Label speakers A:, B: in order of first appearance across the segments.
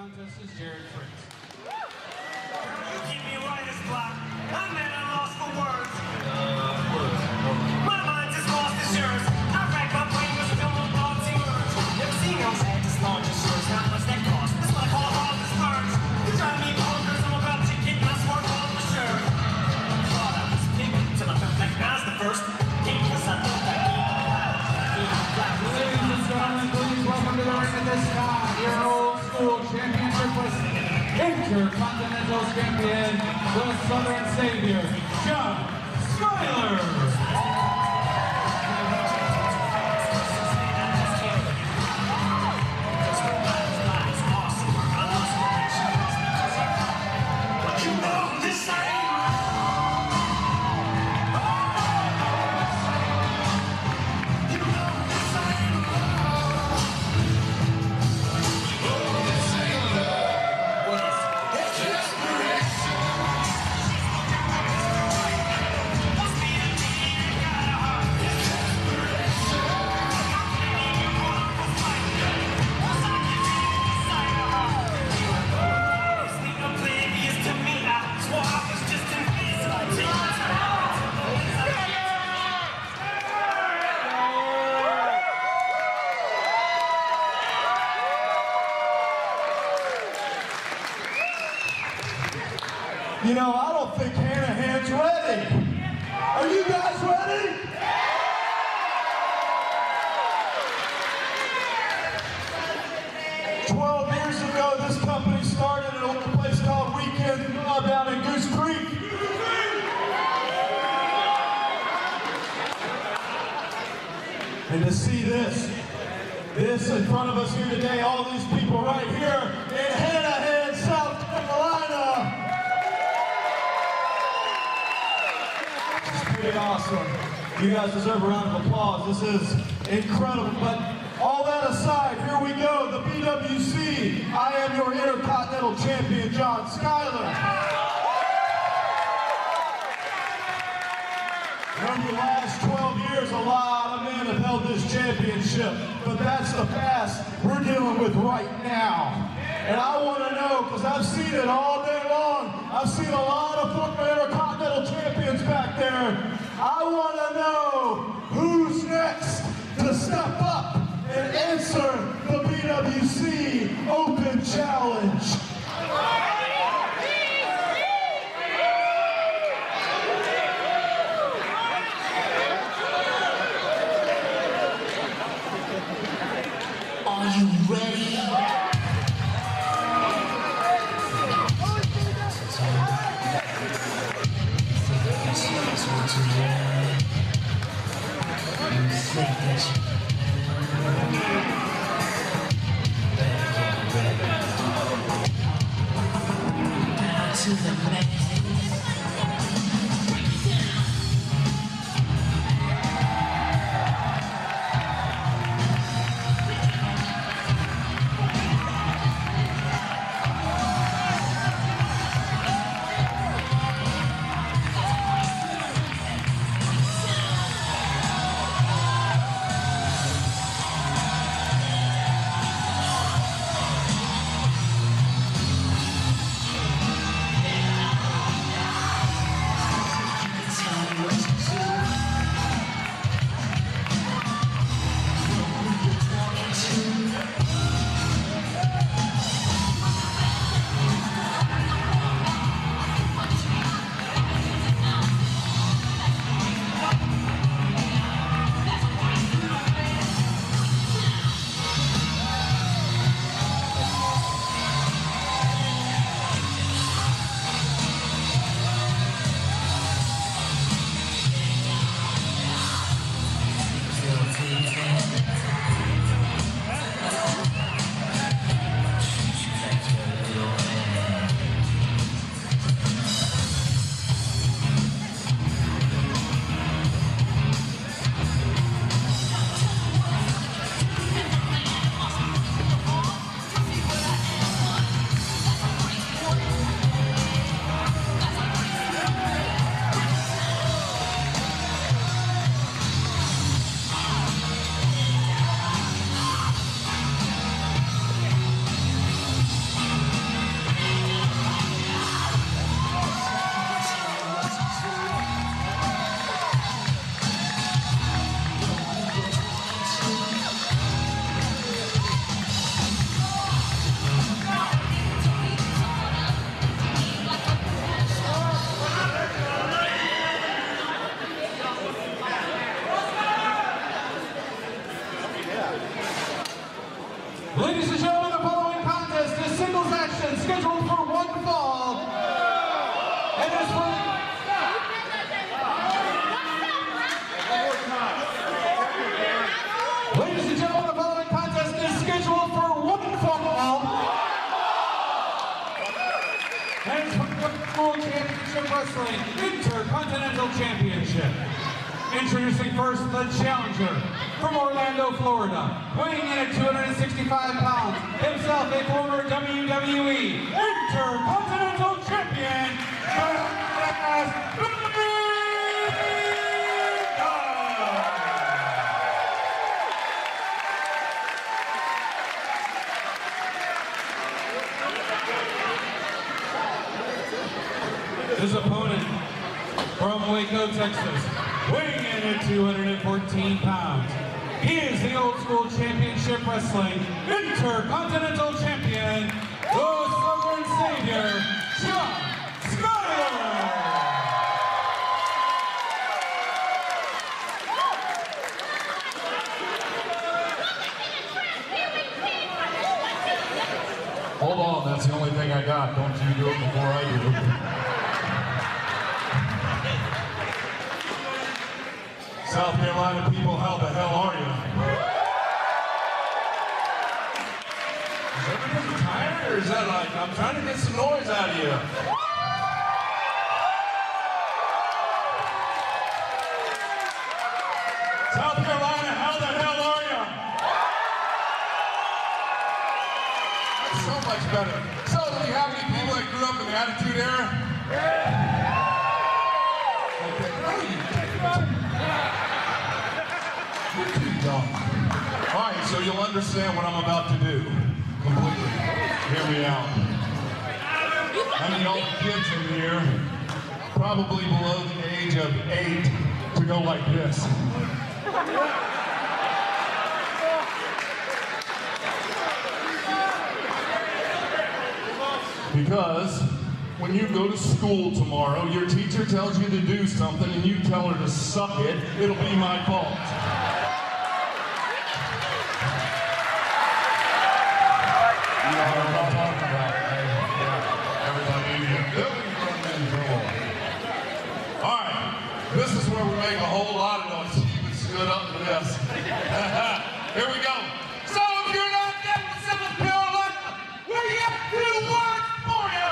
A: contest is Jared Fritz.
B: You keep me right as block. I'm at a loss for words. My mind is lost as yours. I rack my brain with film of thoughts emerge. Never seen no head as large as yours. How much that cost? That's what I call a hard as merge. You drive me bonkers. I'm about to get my swerve on for sure. Thought I was big till I felt like I was the first. Came cause I thought that
A: Ladies and gentlemen, please welcome to the ring at this time your old school championship with Intercontinental Champion, the Southern Savior, John Skyler.
C: You know, I don't think Hanahan's ready. Are you guys ready? 12 years ago, this company started at a place called Weekend down in Goose Creek. And to see this in front of us here today, all these people right here in Hanahan, South Carolina. Pretty awesome. You guys deserve a round of applause. This is incredible. But all that aside, here we go. The BWC. I am your Intercontinental Champion, John Skyler. Over the last 12 years, a lot of men have held this championship. But that's the past we're dealing with right now. And I want to know, because I've seen it all day long. I've seen a lot of former Intercontinental Champions back there. I want to know who's next to step up and answer the BWC Open Challenge.
B: Are you ready?
A: competition scheduled for one fall. And is for ladies and gentlemen, the following contest is scheduled for one fall. And it's for the World Championship Wrestling Intercontinental Championship. Introducing first the challenger from Orlando, Florida, weighing in at 265 pounds, himself a former WWE Intercontinental Champion, his opponent from Waco, Texas, weighing in at 214 pounds. He is the Old School Championship Wrestling Intercontinental Champion, the Southern Savior, John Skyler.
C: Hold on, that's the only thing I got. Don't you do it before I do it. South Carolina people, how the hell are you? Is everybody tired, or is that like, I'm trying to get some noise out of you? South Carolina, how the hell are you? That's so much better. So, do we have any people that grew up in the Attitude Era? Alright, so you'll understand what I'm about to do completely. Hear me out. How many old kids in here, probably below the age of 8, to go like this? Because when you go to school tomorrow, your teacher tells you to do something and you tell her to suck it, it'll be my fault. This is where we make a whole lot of noise. You stood up for this. Here we go. So if you're not dead with South Carolina, we have 2 words for you.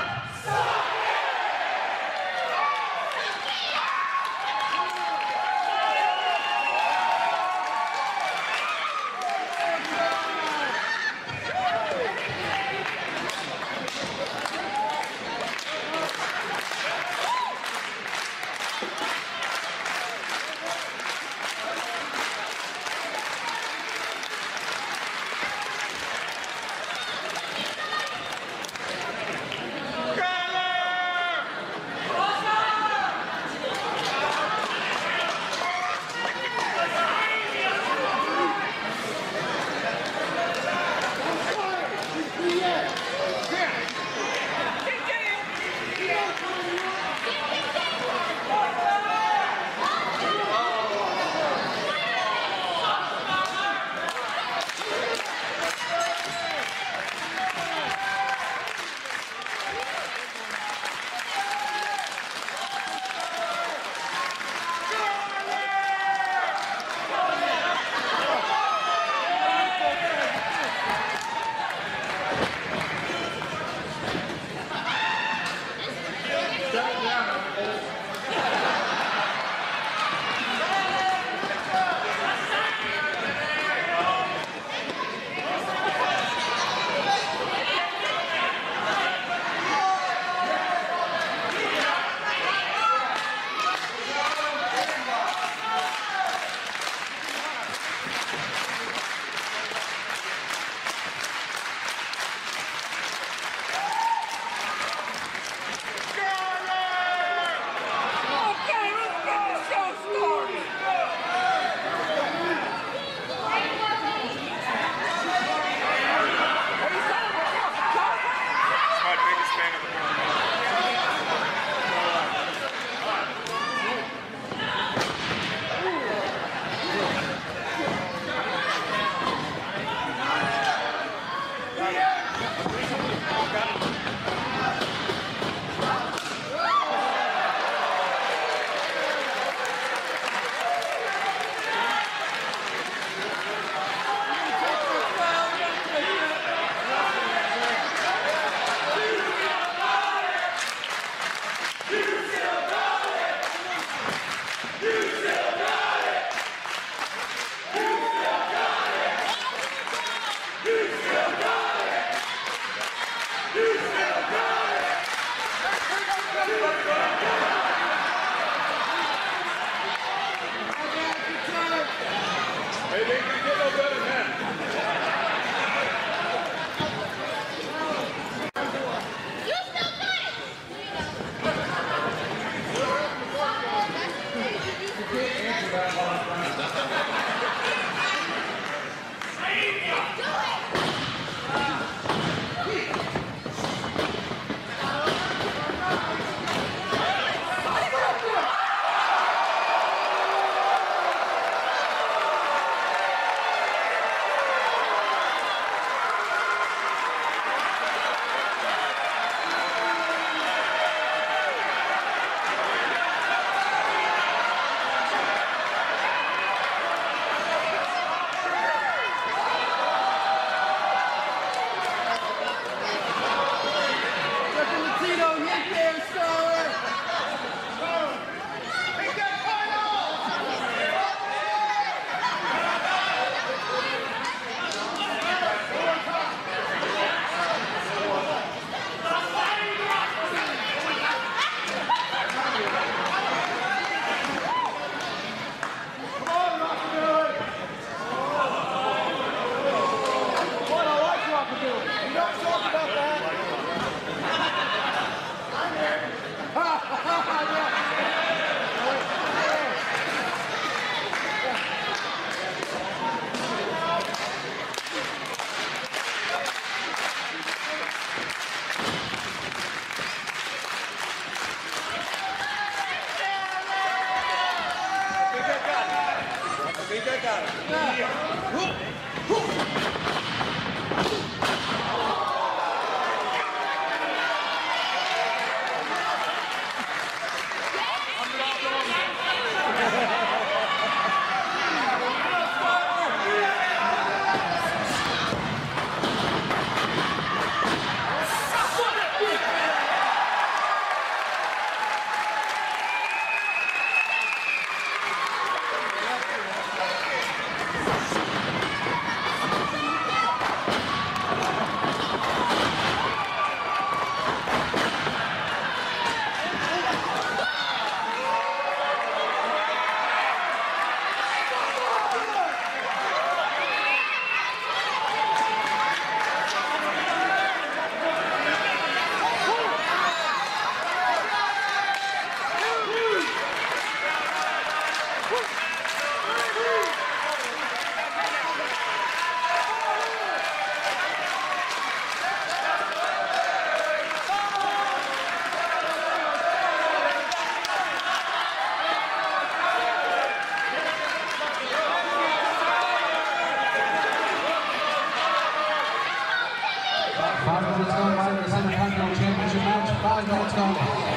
A: minutes gone by the Intercontinental Championship match. 5 minutes gone by.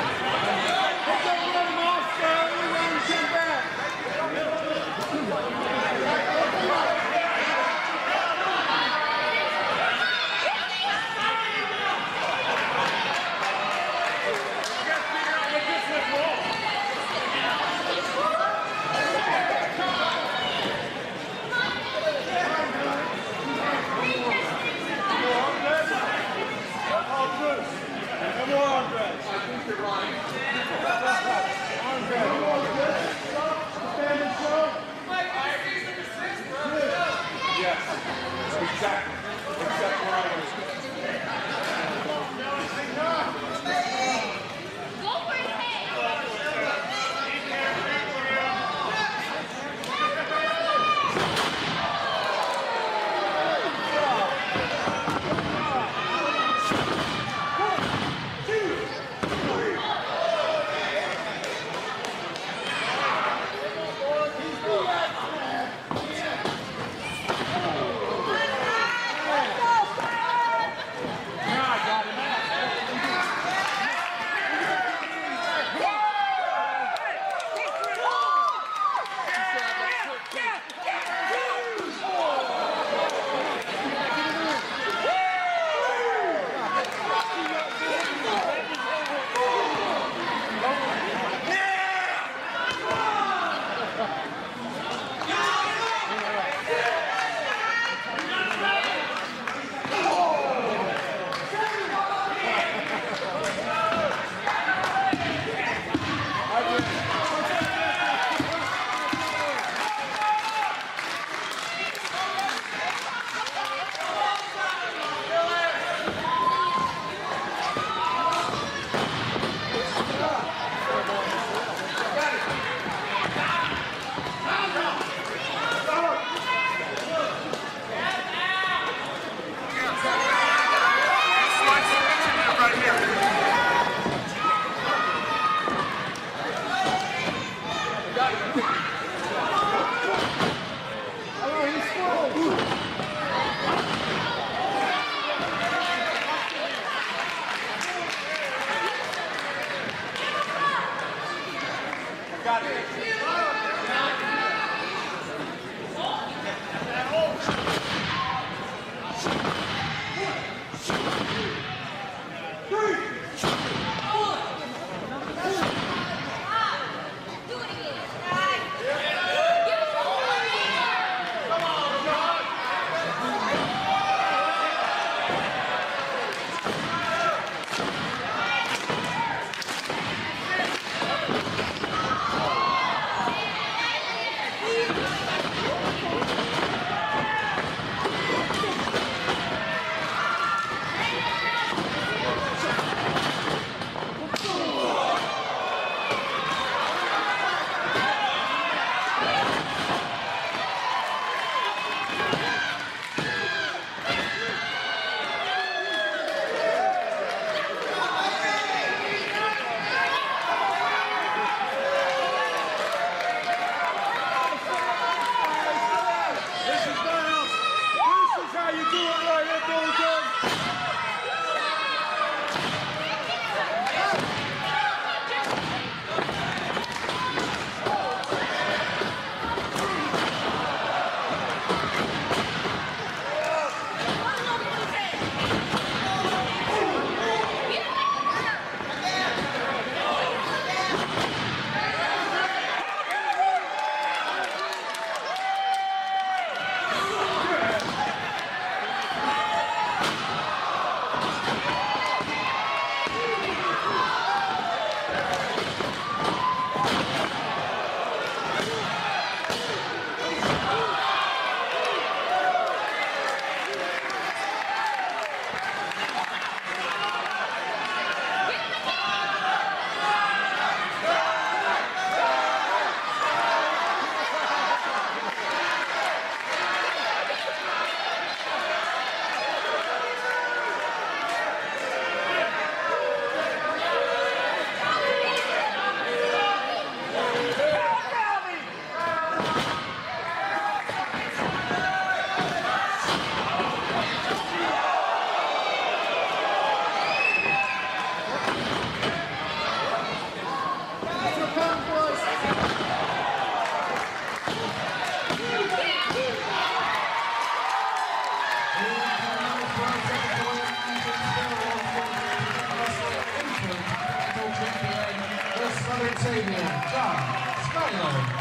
A: Skyler.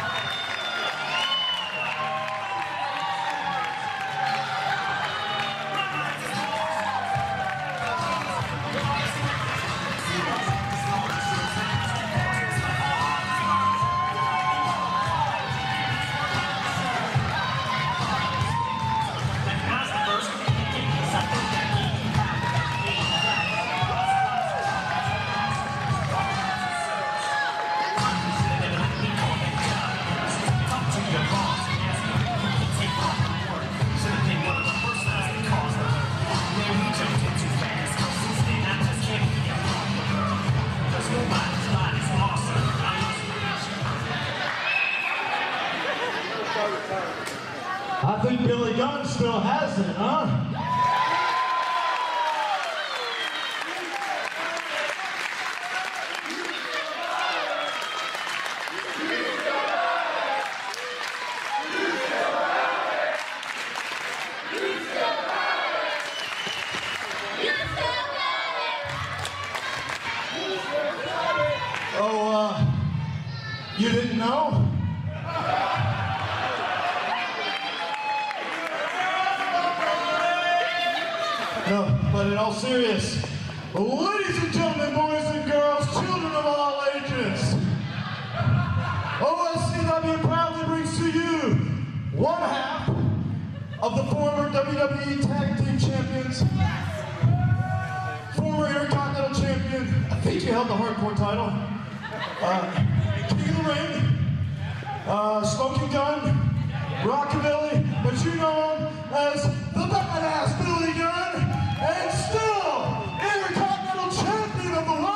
C: I think Billy Gunn still has it, huh? Oh, you didn't know? No, but in all seriousness, ladies and gentlemen, boys and girls, children of all ages, OSCW proudly brings to you one half of the former WWE Tag Team Champions, former Intercontinental Champion, I think he held the Hardcore title, King of the Ring, Smoking Gun, Rockabilly, but you know him as the Badass Billy Gunn, and still Intercontinental Champion of the world!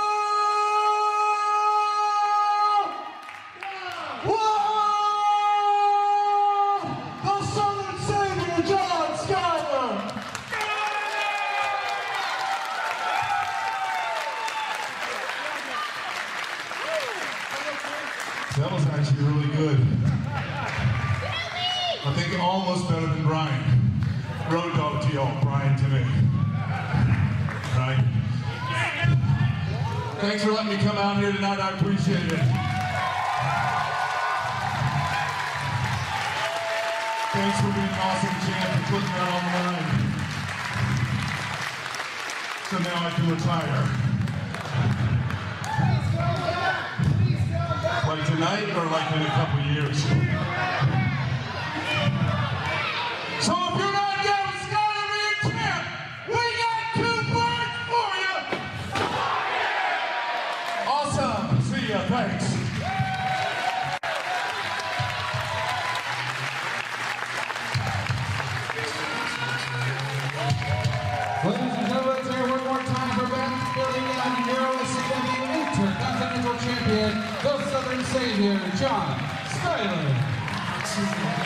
C: Whoa! The Southern Savior, John Skyler!
D: That was actually really good. I think almost better than Brian. Road dog to y'all, Brian to me. Right? Thanks for letting me come out here tonight. I appreciate it. Thanks for being an awesome champ and putting that on the line. So now I can retire. Like tonight or like in a couple of years? So if you're not down with Skyler being champ, we got 2 birds for you! Awesome! See ya, thanks.
A: Ladies and gentlemen, let's hear one more time for Back Billy Gunn, your OSCW Intercontinental Champion, the Southern Savior, John Skyler.